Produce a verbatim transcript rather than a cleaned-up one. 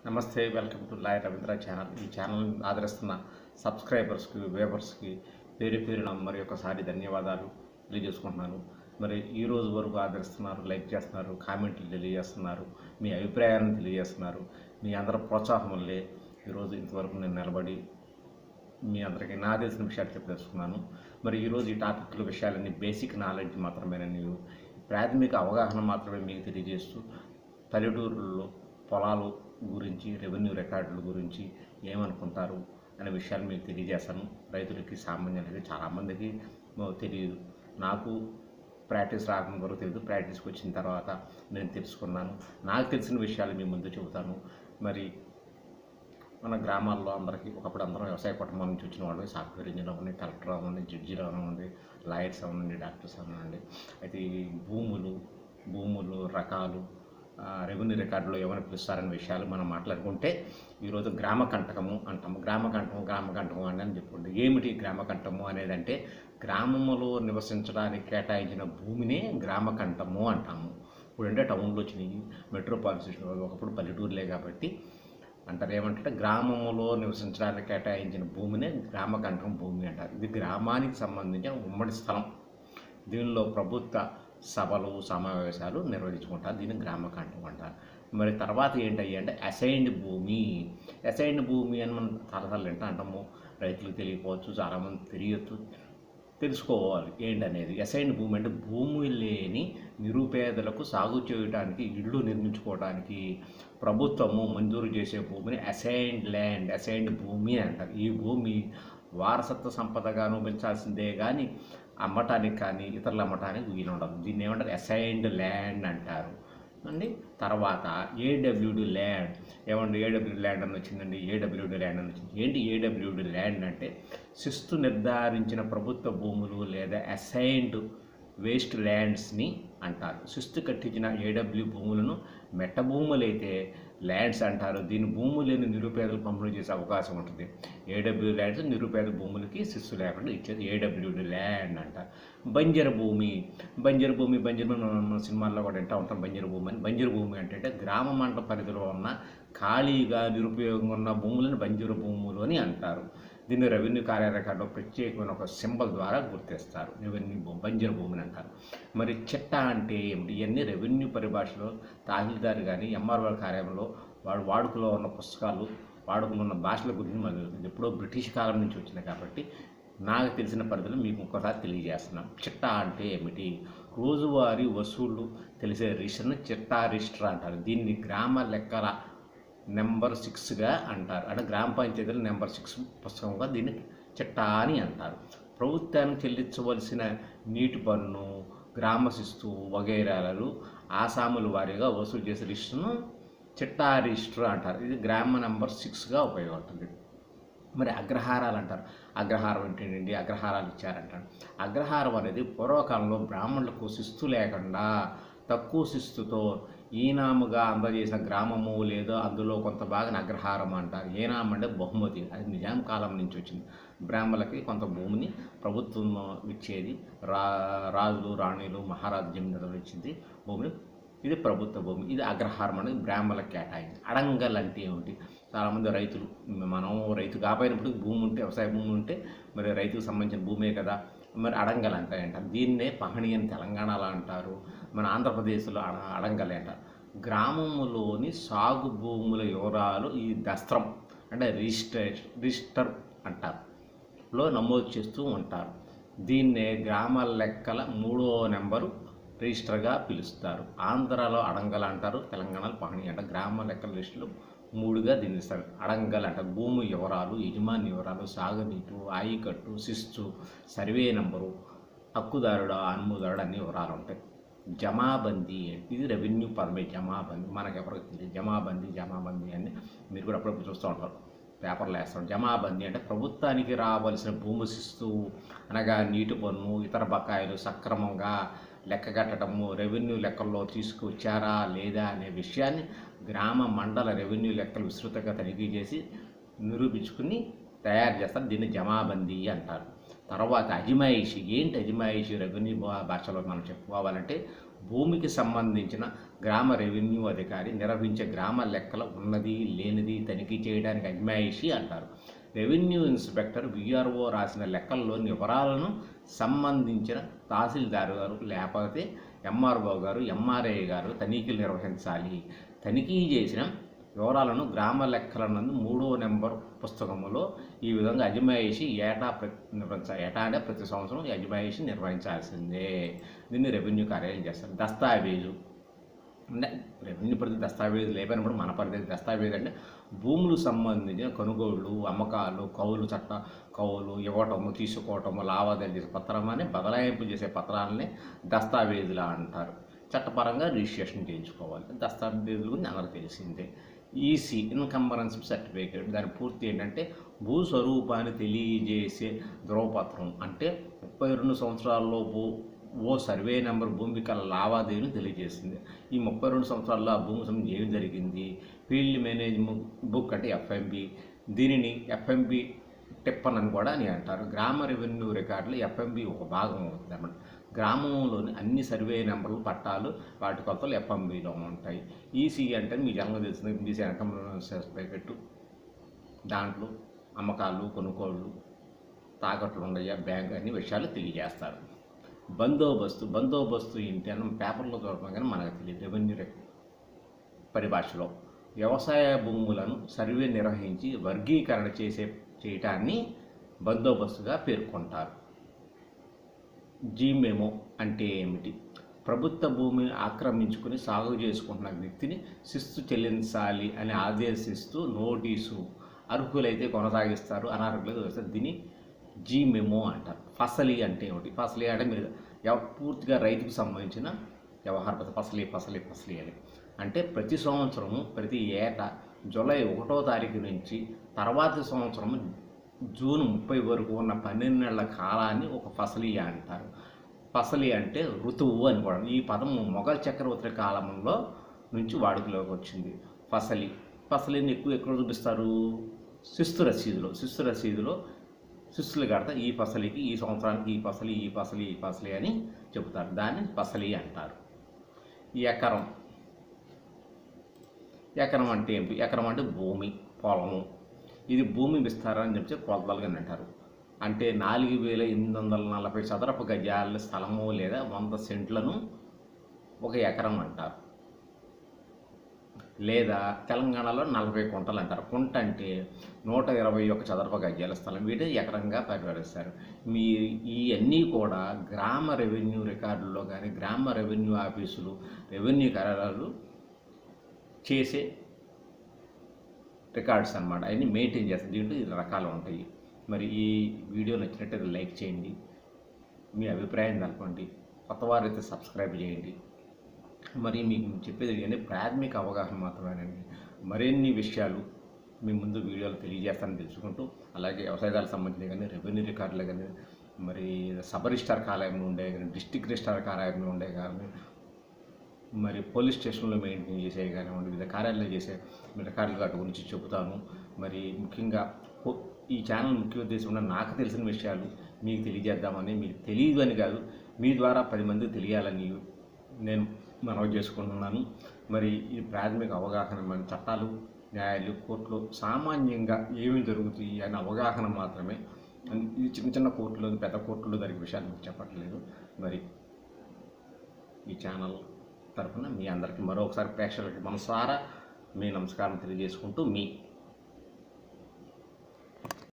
నమస్తే, welcome to lawyer Ravindra channel. ఈ channel ఆదరిస్తున్న సబ్స్క్రైబర్స్కి, వ్యూవర్స్కి పేరు పేరున మరి ఒకసారి ధన్యవాదాలు తెలియజేసుకుంటున్నాను. మరి ఈ రోజు వరకు ఆదరిస్తున్నారు, లైక్ చేస్తున్నారు, కామెంట్లు తెలియజేస్తున్నారు, మీ అభిప్రాయాలను తెలియజేస్తున్నారు. మీ అందరి ప్రోత్సాహం వల్లే ఈరోజు ఇంతవరకు నేను నిలబడి మీ అందరికీ నా తెలిసిన విషయాలు చెప్పదలుచుకున్నాను. మరి ఈరోజు ఈ టాపిక్ల విషయాలన్నీ బేసిక్ నాలెడ్జ్ మాత్రమేనని, ప్రాథమిక అవగాహన మాత్రమే మీకు తెలియజేస్తూ పల్లెటూరుల్లో పొలాలు గురించి, రెవెన్యూ రికార్డుల గురించి ఏమనుకుంటారు అనే విషయాలు మీకు తెలియజేస్తాను. రైతులకి, సామాన్యులకి చాలామందికి తెలియదు. నాకు ప్రాక్టీస్ రాకముందు వరకు తెలియదు. ప్రాక్టీస్కి వచ్చిన తర్వాత నేను తెలుసుకున్నాను. నాకు తెలిసిన విషయాలు మీ ముందు చెబుతాను. మరి మన గ్రామాల్లో అందరికీ ఒకప్పుడు అందరం వ్యవసాయ కుటుంబం నుంచి వచ్చిన వాళ్ళు, సాఫ్ట్వేర్ ఇంజనీర్ అవ్వండి, కలెక్టర్ అవ్వండి, జడ్జీలు అవ్వండి, లాయర్స్ అవ్వండి, డాక్టర్స్ అవ్వండి. అయితే ఈ భూములు భూములు రకాలు, రెవెన్యూ రికార్డులో ఏమైనా పిలుస్తారనే విషయాలు మనం మాట్లాడుకుంటే, ఈరోజు గ్రామ కంటకము అంటాము. గ్రామ కంటకము గ్రామ కంటకము అని అని చెప్పుకుంటే ఏమిటి గ్రామ కంటకము అనేదంటే, గ్రామంలో నివసించడానికి కేటాయించిన భూమినే గ్రామ కంటము అంటాము. ఇప్పుడంటే టౌన్లో వచ్చినాయి, మెట్రోపాలిటన్, ఒకప్పుడు పల్లెటూరులే కాబట్టి అంటారు. ఏమంటే గ్రామంలో నివసించడానికి కేటాయించిన భూమినే గ్రామ కంటకం భూమి అంటారు. ఇది గ్రామానికి సంబంధించిన ఉమ్మడి స్థలం. దీనిలో ప్రభుత్వ సభలు, సమావేశాలు నిర్వహించుకుంటారు. దీన్ని గ్రామకంఠం అంటారు. మరి తర్వాత ఏంటయ్యి అంటే అసైన్డ్ భూమి. అసైన్డ్ భూమి అని మనం తరతరాలు ఏంటో అంటాము. రైతులకు తెలియకపోవచ్చు, చాలామంది తెలియచ్చు, తెలుసుకోవాలి ఏంటనేది. అసైన్డ్ భూమి అంటే భూమి లేని నిరుపేదలకు సాగు చేయడానికి, ఇళ్ళు నిర్మించుకోవడానికి ప్రభుత్వము మంజూరు చేసే భూమిని అసైన్డ్ ల్యాండ్, అసైన్డ్ భూమి అంటారు. ఈ భూమి వారసత్వ సంపదగా పెంచాల్సిందే కానీ అమ్మటానికి కానీ ఇతరులు అమ్మటానికి వీలు ఉండదు. దీన్ని ఏమంటారు? అసైన్డ్ ల్యాండ్ అంటారు అండి. తర్వాత ఏడబ్ల్యూడి ల్యాండ్. ఏమంటే ఏడబ్ల్యూడి ల్యాండ్ అని వచ్చిందండి. ఏడబ్ల్యూడి ల్యాండ్ అని వచ్చింది. ఏంటి ఏడబ్ల్యూడి ల్యాండ్ అంటే, శిస్తు నిర్ధారించిన ప్రభుత్వ భూములు లేదా అసైన్డ్ వేస్ట్ ల్యాండ్స్ని అంటారు. శిస్తు కట్టించిన ఏడబ్ల్యూ భూములను మెట్ట భూములైతే ల్యాండ్స్ అంటారు. దీని భూములు లేని నిరుపేదలు పంపిణీ చేసే అవకాశం ఉంటుంది. ఏడబ్ల్యూ ల్యాండ్స్ నిరుపేద భూములకి శిస్తు లేకుండా ఇచ్చేది ఏడబ్ల్యూడి ల్యాండ్ అంటారు. బంజరు భూమి. బంజరు భూమి బంజరు మన సినిమాల్లో కూడా వింటూ ఉంటాం బంజరు భూమి అని. బంజరు భూమి అంటే గ్రామ మండల పరిధిలో ఉన్న ఖాళీగా నిరుపయోగంగా ఉన్న భూములను బంజరు భూములు అని అంటారు. దీన్ని రెవెన్యూ కార్యరేఖలో ప్రత్యేకమైన ఒక సింబల్ ద్వారా గుర్తిస్తారు. రెవెన్యూ భూమి, బంజరు భూమిని అంటారు. మరి చిట్టా అంటే ఏమిటి? ఇవన్నీ రెవెన్యూ పరిభాషలో తహసీల్దార్ కానీ ఎంఆర్ఓ కార్యాలయంలో వాడు వాడుకలో ఉన్న పుస్తకాలు, వాడుకలో ఉన్న భాషల గురించి మనకు ఎప్పుడో బ్రిటిష్ కాలం నుంచి వచ్చినాయి కాబట్టి నాకు తెలిసిన పరిధిలో మీకు ఒక్కసారి తెలియజేస్తున్నాం. చిట్టా అంటే ఏమిటి? రోజువారీ వసూళ్లు తెలిసే రిజిస్టర్ని చిట్టా రిజిస్టర్ అంటారు. దీన్ని గ్రామ లెక్కల నెంబర్ సిక్స్గా అంటారు. అంటే గ్రామ పంచాయతీల నెంబర్ సిక్స్ పుస్తకంగా దీన్ని చిట్టా అని అంటారు. ప్రభుత్వానికి చెల్లించవలసిన నీటి పన్ను, గ్రామ శిస్తు వగైరాలు ఆసాముల వారీగా వసూలు చేసే రిజిస్టర్ను చిట్టా రిజిస్టర్ అంటారు. ఇది గ్రామ నెంబర్ సిక్స్గా ఉపయోగపడుతుంది. మరి అగ్రహారాలు అంటారు. అగ్రహారం ఏంటండి? అగ్రహారాలు ఇచ్చారంటారు. అగ్రహారం అనేది పూర్వకాలంలో బ్రాహ్మణులకు శిస్తు లేకుండా తక్కువ శిస్తుతో ఈనాముగా అందజేసిన గ్రామము లేదా అందులో కొంత భాగం అగ్రహారం అంటారు. ఈనాం అంటే బహుమతి. అది నిజాం కాలం నుంచి వచ్చింది. బ్రాహ్మణులకి కొంత భూమిని ప్రభుత్వం ఇచ్చేది. రా రాజులు, రాణిలు, మహారాజు జమీందారులు ఇచ్చింది భూమిని. ఇది ప్రభుత్వ భూమి. ఇది అగ్రహారం అనేది బ్రాహ్మణులకు కేటాయింది. అడంగల్ అంటే ఏమిటి? చాలామంది రైతులు, మనం రైతు కాపోయినప్పుడు భూమి ఉంటే, వ్యవసాయ భూమి ఉంటే మరి రైతుకు సంబంధించిన భూమే కదా, మరి అడంగల్ అంటారంటారు. దీన్నే పహణి అని తెలంగాణలో అంటారు. మన ఆంధ్రప్రదేశ్లో అడ అడంగల్ అంటారు. గ్రామంలోని సాగు భూముల వివరాలు ఈ దస్త్రం అంటే రిజిస్టర్ రిజిస్టర్ అంటారు లో నమోదు చేస్తూ ఉంటారు. దీన్నే గ్రామ లెక్కల మూడో నెంబరు రిజిస్టర్గా పిలుస్తారు. ఆంధ్రాలో అడంగల్ అంటారు, తెలంగాణలో పహణి అంటారు. గ్రామ లెక్కల లిస్టులో మూడుగా దీన్ని ఇస్తారు. అడంగల్ అంటారు. భూమి వివరాలు, యజమాని వివరాలు, సాగునీటు, ఆయకట్టు, శిస్తు, సర్వే నెంబరు, హక్కుదారుడు, అనుమతిదారుడు అన్ని వివరాలు ఉంటాయి. జమాబందీ, ఇది రెవెన్యూ పదమే. జమాబందీ మనకు ఎవరికి తెలియదు. జమాబందీ జమాబందీ అని మీరు కూడా అప్పుడప్పుడు చూస్తూ ఉంటారు, పేపర్లు వేస్తాం. జమాబందీ అంటే ప్రభుత్వానికి రావాల్సిన భూమి శిస్తు అనగా నీటి పన్ను, ఇతర బకాయిలు సక్రమంగా లెక్కగట్టడము, రెవెన్యూ లెక్కల్లో తీసుకువచ్చారా లేదా అనే విషయాన్ని గ్రామ మండల రెవెన్యూ లెక్కలు విస్తృతంగా తనిఖీ చేసి నిరూపించుకుని తయారు చేస్తారు. దీన్ని జమాబందీ అంటారు. తర్వాత అజమాయిషి. ఏంటి అజమాయిషి? రెవెన్యూ భాషలో మనం చెప్పుకోవాలంటే భూమికి సంబంధించిన గ్రామ రెవెన్యూ అధికారి నిర్వహించే గ్రామ లెక్కల ఉన్నది లేనిది తనిఖీ చేయడానికి అజమాయిషి అంటారు. రెవెన్యూ ఇన్స్పెక్టర్ విఆర్ఓ రాసిన లెక్కల్లోని వివరాలను సంబంధించిన తహసీల్దారు గారు లేకపోతే ఎంఆర్ఓ గారు ఎంఆర్ఏ గారు తనిఖీలు నిర్వహించాలి. తనిఖీ చేసిన వివరాలను గ్రామ లెక్కల నందు మూడో నెంబర్ పుస్తకంలో ఈ విధంగా అజమాయిషి ఏటా నిర్వహించాలి. ఏటా అంటే ప్రతి సంవత్సరం ఈ అజమాయిషి నిర్వహించాల్సిందే. దీన్ని రెవెన్యూ కార్యాలయం చేస్తారు. దస్తావేజు అంటే రెవెన్యూ పరిధి దస్తావేజు లేకపోయినప్పుడు మన పరిధి దస్తావేజు అంటే భూములు సంబంధించిన కొనుగోళ్లు, అమ్మకాలు, కౌలు చట్ట కౌలు ఇవ్వటము, తీసుకోవటము, లావాదేవీలు చేసే పత్రమాన్ని బదలాయింపు చేసే పత్రాలని దస్తావేజులా అంటారు. చట్టపరంగా రిజిస్ట్రేషన్ చేయించుకోవాలి. దస్తావేజుల గురించి అందరికీ తెలిసిందే. ఈసీ ఇన్కంబరెన్స్ సర్టిఫికేట్ దాని పూర్తి ఏంటంటే భూ స్వరూపాన్ని తెలియజేసే ధ్రువపత్రం. అంటే ముప్పై రెండు సంవత్సరాల్లోపు ఓ సర్వే నెంబర్ భూమి కల లావాదేవీని తెలియజేసింది. ఈ ముప్పై రెండు సంవత్సరాల్లో ఆ భూమి సంబంధించి ఏమి జరిగింది. ఫీల్డ్ మేనేజ్మెంట్ బుక్ అంటే ఎఫ్ఎంబి, దీనిని ఎఫ్ఎంబి టిప్పన్ అని కూడా అని అంటారు. గ్రామ రెవెన్యూ రికార్డులు ఎఫ్ఎంబి ఒక భాగం అవుతుంది అన్నమాట. గ్రామంలోని అన్ని సర్వే నెంబర్లు, పట్టాలు, వాటి కొలతలు ఎఫ్ఎంబిలో ఉంటాయి. ఈసీ అంటే మీ జనంగా తెలిసింది. ఈసీ ఇన్కంబరెన్స్ సర్టిఫికేట్ దాంట్లో అమ్మకాలు, కొనుగోళ్ళు, తాకట్లు ఉన్నాయా, బ్యాంక్ అన్ని విషయాలు తెలియజేస్తారు. బందోబస్తు బందోబస్తు ఏంటి అని పేపర్లో చూడటం కానీ మనకు తెలియదు. రెవెన్యూ పరిభాషలో వ్యవసాయ భూములను సర్వే నిర్వహించి వర్గీకరణ చేసే చేయటాన్ని బందోబస్తుగా పేర్కొంటారు. జీమెమో అంటే ఏమిటి? ప్రభుత్వ భూమిని ఆక్రమించుకుని సాగు చేసుకుంటున్న వ్యక్తిని శిస్తు చెల్లించాలి అని ఆదేశిస్తూ నోటీసు. అర్హులైతే కొనసాగిస్తారు, అనర్హులైతే వస్తారు. దీన్ని జీమెమో అంటారు. ఫసలి అంటే ఏమిటి? ఫసలి అంటే మీరు పూర్తిగా రైతుకు సంబంధించిన వ్యవహార ఫసలి ఫసలి ఫసలి అని అంటే ప్రతి సంవత్సరము ప్రతి ఏటా జూలై ఒకటో తారీఖు నుంచి తర్వాతి సంవత్సరం జూన్ ముప్పై వరకు ఉన్న పన్నెండు నెలల కాలాన్ని ఒక ఫసలి అంటారు. ఫసలి అంటే ఋతువు అని కూడా. ఈ పదం మొఘల్ చక్రవర్తి కాలంలో నుంచి వాడుకలోకి వచ్చింది. ఫసలి ఫసలిని ఎక్కువ ఎక్కడ చూపిస్తారు? శిస్తు రసీదులో. శిస్తు రసీదులో శిస్తులు కడతా ఈ ఫసలికి ఈ సంవత్సరానికి ఈ ఫసలి ఈ ఫసలి ఈ ఫసలి అని చెబుతారు. దాన్ని ఫసలి అంటారు. ఎకరం ఎకరం అంటే ఏంటి? ఎకరం అంటే భూమి, పొలము. ఇది భూమి విస్తారం అని చెప్తే కొలతలుగా అంటారు. అంటే నాలుగు వేల ఎనిమిది వందల నలభై చదరపు గజాల స్థలము లేదా వంద సెంట్లను ఒక ఎకరం అంటారు. లేదా తెలంగాణలో నలభై కుంటలు అంటారు. కుంట అంటే నూట ఇరవై ఒక చదరపు గజాల స్థలం. వీటిని ఎకరంగా పరిగణిస్తారు. మీ ఇవన్నీ కూడా గ్రామ రెవెన్యూ రికార్డుల్లో కానీ గ్రామ రెవెన్యూ ఆఫీసులు రెవెన్యూ కార్యాలయాలు చేసే రికార్డ్స్ అన్నమాట. అవన్నీ మెయింటైన్ చేస్తారు. దీంట్లో ఇది రకాలు ఉంటాయి. మరి ఈ వీడియో నచ్చినట్టయితే లైక్ చేయండి, మీ అభిప్రాయం తెలపండి, కొత్త వారైతే సబ్స్క్రైబ్ చేయండి. మరి మీకు చెప్పేది కానీ ప్రాథమిక అవగాహన మాత్రమేనండి. మరిన్ని విషయాలు మీ ముందు వీడియోలు తెలియజేస్తానని తెలుసుకుంటూ, అలాగే వ్యవసాయాలకు సంబంధించి కానీ రెవెన్యూ రికార్డులు కానీ మరి సబ్ రిజిస్టార్ కార్యాలయంలో ఉండే కానీ డిస్ట్రిక్ట్ రిజిస్టార్ కార్యాలయంలో ఉండే కానీ మరి పోలీస్ స్టేషన్లో మెయింటైన్ చేసే కానివ్వండి వివిధ కార్యాలయాలు చేసే రికార్డులు వాటి గురించి చెబుతాను. మరి ముఖ్యంగా ఈ ఛానల్ ముఖ్య ఉద్దేశం ఉన్న నాకు తెలిసిన విషయాలు మీకు తెలియజేద్దామని, మీకు తెలియదు అని కాదు, మీ ద్వారా పది మందికి తెలియాలని నేను మనవి చేసుకుంటున్నాను. మరి ఈ ప్రాథమిక అవగాహన మన చట్టాలు, న్యాయాలు, కోర్టులో సామాన్యంగా ఏమి జరుగుతాయి అనే అవగాహన మాత్రమే. ఇది చిన్న చిన్న కోర్టులో పెద్ద కోర్టులో జరిగే విషయాలు మీకు చెప్పట్లేదు. మరి ఈ ఛానల్ తరఫున మీ అందరికీ మరొకసారి ప్రేక్షకులకి మనసారా మీ నమస్కారం తెలియజేసుకుంటూ మీ